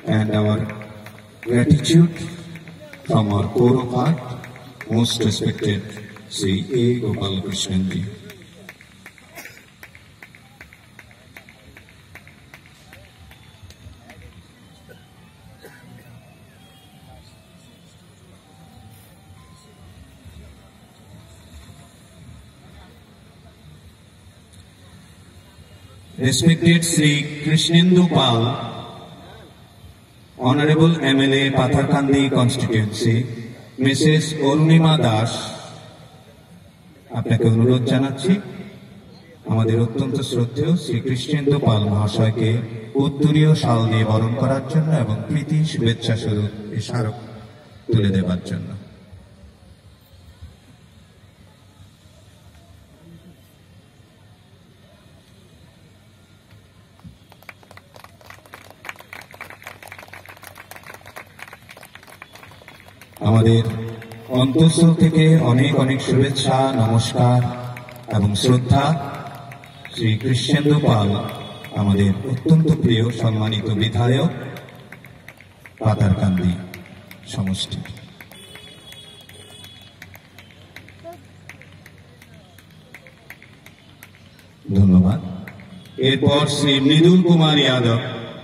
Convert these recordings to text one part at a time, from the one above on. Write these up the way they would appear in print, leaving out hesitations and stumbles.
and our gratitude from our core of heart, most respected Sri A. Gopal Krishnan ji. Respected Sri Krishnendu Pal, Honorable MLA Patharkandi Constituency, Mrs. Arunima Das, আপনাকে অনুরোধ জানাচ্ছি আমাদের অত্যন্ত শ্রদ্ধেয় শ্রী কৃষ্ণেন্দু পাল মহাশয়কে উত্তরীয় শাল দিয়ে বরণ করার জন্য এবং প্রীতি শুভেচ্ছা স্বরূপ এই স্মারক তুলে দেবার জন্য। আমাদের অন্তঃস্থল থেকে অনেক অনেক শুভেচ্ছা, নমস্কার এবং শ্রদ্ধা শ্রী কৃষ্ণেন্দু পাল, আমাদের অত্যন্ত প্রিয় সম্মানিত বিধায়ক পাতারকান্দি সমষ্টি। ধন্যবাদ। এরপর Shri Mridul Kumar Yadav,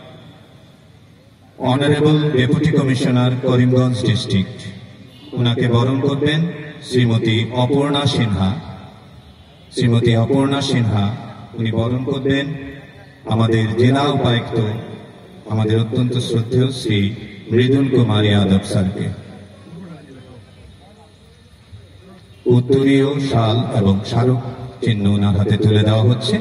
honourable deputy commissioner Karimganj district, ওনাকে বরণ করবেন শ্রীমতী অপর্ণা সিনহা। শ্রীমতী অপর্ণা সিনহা উনি বরণ করবেন আমাদের জেলা উপায়ুক্ত, আমাদের অত্যন্ত শ্রদ্ধেয় শ্রী মৃদুল কুমার যাদব স্যারকে। উত্তরীয় শাল এবং স্মারক চিহ্ন ওনার হাতে তুলে দেওয়া হচ্ছে।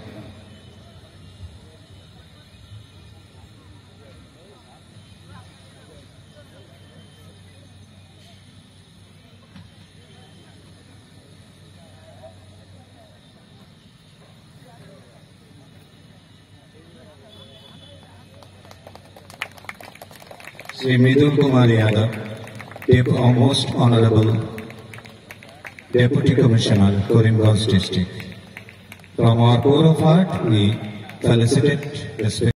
Sri Mridul Kumar Yadav, Most Honorable Deputy Commissioner, Karimganj District. From our core of heart, we felicitate, respect.